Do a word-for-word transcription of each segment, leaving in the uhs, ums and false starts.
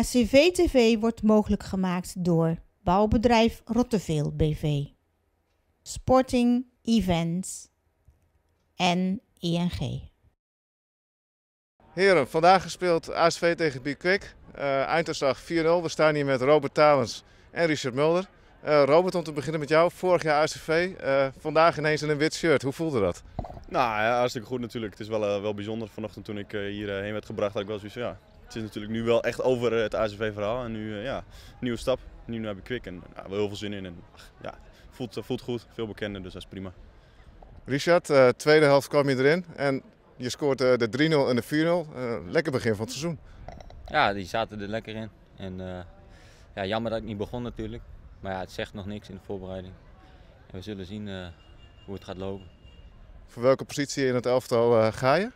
H C V T V wordt mogelijk gemaakt door Bouwbedrijf Rotteveel B V, Sporting Events en I N G. Heren, vandaag gespeeld A S V tegen Bikwik. Uh, einduitslag vier nul. We staan hier met Robert Talens en Richard Mulder. Uh, Robert, om te beginnen met jou. Vorig jaar A S V, uh, vandaag ineens in een wit shirt. Hoe voelde dat? Nou ja, hartstikke goed natuurlijk. Het is wel, uh, wel bijzonder. Vanochtend toen ik uh, hierheen werd gebracht had ik wel zoiets van ja, het is natuurlijk nu wel echt over het A S V verhaal. En nu uh, ja, nieuwe stap. Nu naar Bikwik en uh, wel heel veel zin in. En ach, ja, voelt, uh, voelt goed, veel bekender, dus dat is prima. Richard, uh, tweede helft kwam je erin en je scoort uh, de drie nul en de vier nul. Uh, lekker begin van het seizoen. Ja, die zaten er lekker in. En uh, ja, jammer dat ik niet begon natuurlijk. Maar ja, het zegt nog niks in de voorbereiding. En we zullen zien uh, hoe het gaat lopen. Voor welke positie in het elftal uh, ga je?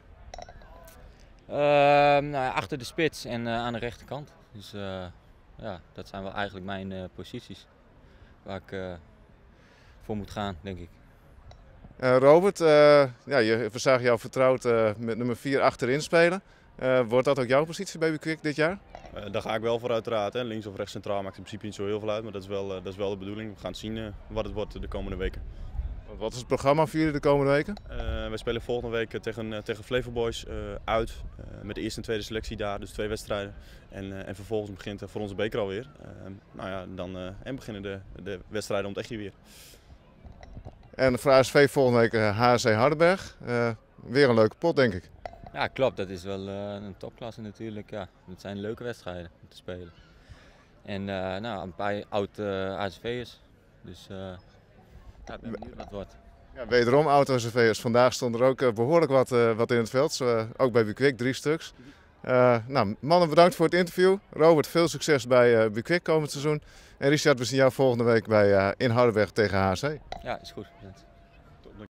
Uh, nou ja, achter de spits en uh, aan de rechterkant. Dus uh, ja, dat zijn wel eigenlijk mijn uh, posities waar ik uh, voor moet gaan, denk ik. Uh, Robert, uh, ja, je, we zagen jou vertrouwd uh, met nummer vier achterin spelen. Uh, wordt dat ook jouw positie bij Bikwik dit jaar? Uh, daar ga ik wel voor uiteraard. Hè. Links of rechts centraal maakt in principe niet zo heel veel uit, maar dat is wel, uh, dat is wel de bedoeling. We gaan zien uh, wat het wordt de komende weken. Wat is het programma voor jullie de komende weken? Uh, wij spelen volgende week tegen, uh, tegen Flevo Boys uh, uit, uh, met de eerste en tweede selectie daar, dus twee wedstrijden. En, uh, en vervolgens begint uh, voor onze beker alweer. Uh, nou ja, dan uh, en beginnen de, de wedstrijden om het echtje weer. En voor A S V volgende week uh, H C Hardenberg. Uh, weer een leuke pot, denk ik. Ja, klopt. Dat is wel uh, een topklasse natuurlijk. Ja, het zijn leuke wedstrijden om te spelen. En uh, nou, een paar oud uh, A S V'ers. Dus uh, ja, ik ben benieuwd wat het wordt. Ja, wederom oud A S V'ers. Vandaag stond er ook uh, behoorlijk wat, uh, wat in het veld. Zo, uh, ook bij Bikwik, drie stuks. Uh, nou, mannen, bedankt voor het interview. Robert, veel succes bij uh, Bikwik komend seizoen. En Richard, we zien jou volgende week bij, uh, in Hardenberg tegen H C. Ja, is goed.